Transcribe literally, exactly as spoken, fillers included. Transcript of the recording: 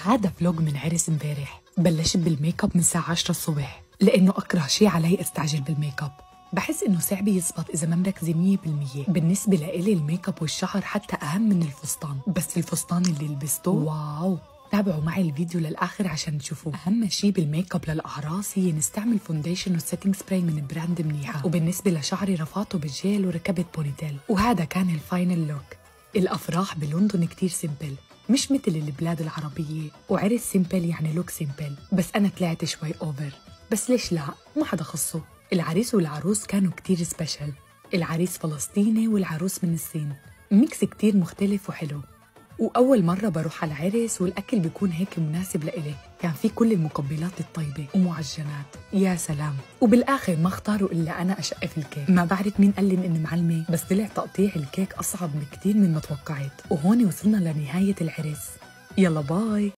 هذا فلوج من عرس امبارح. بلشت بالميك اب من الساعة عشرة الصبح لأنه أكره شي علي أستعجل بالميك اب. بحس إنه صعب يزبط إذا ما مركزة مية بالمية. بالنسبة لإلي الميك اب والشعر حتى أهم من الفستان، بس الفستان اللي لبسته واو. تابعوا معي الفيديو للآخر عشان تشوفوا. أهم شي بالميك اب للأعراس هي نستعمل فونديشن وسيتنج سبراي من براند منيحة. وبالنسبة لشعري رفعته بالجيل وركبت بونيتيل، وهذا كان الفاينل لوك. الأفراح بلندن كتير سيمبل، مش مثل البلاد العربية، وعرس سيمبل يعني لوك سيمبل، بس أنا طلعت شوي أوفر. بس ليش لا؟ ما حدا خصه. العريس والعروس كانوا كتير سبيشل. العريس فلسطيني والعروس من الصين، ميكس كتير مختلف وحلو. وأول مرة بروح على العرس والأكل بيكون هيك مناسب لإلي. كان في كل المقبلات الطيبة ومعجنات، يا سلام. وبالآخر ما اختاروا إلا أنا أشقف الكيك. ما بعرف مين قال لي إني معلمة، بس طلع تقطيع الكيك أصعب بكتير من ما توقعت. وهون وصلنا لنهاية العرس. يلا باي.